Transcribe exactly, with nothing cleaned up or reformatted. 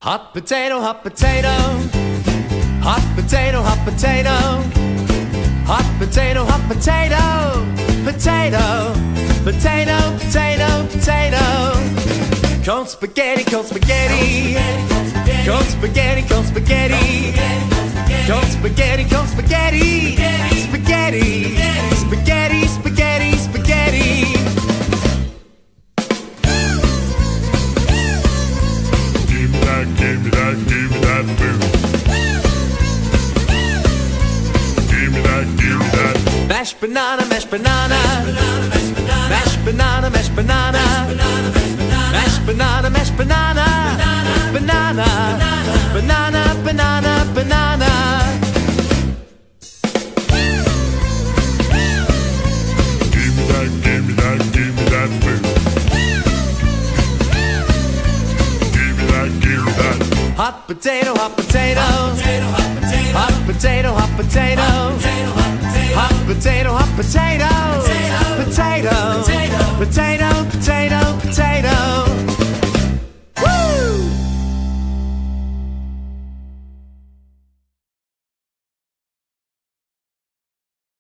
Hot potato, hot potato. Hot potato, hot potato. Hot potato, hot potato. Potato, potato, potato, potato. Cold spaghetti, cold spaghetti. Cold spaghetti, cold spaghetti. Cold spaghetti, cold spaghetti. Spaghetti, spaghetti, spaghetti, spaghetti. Give me that, give me that food. Give me that, give me that. Mashed banana, mashed banana. Mashed banana, mashed banana. Mashed banana, mashed banana. Banana, banana, banana, banana. Give me that, give me that, give me that food. Give me that, give me that. Hot potato, hot potato. Hot potato, hot potato. Hot potato, hot potato. Potato, potato, potato.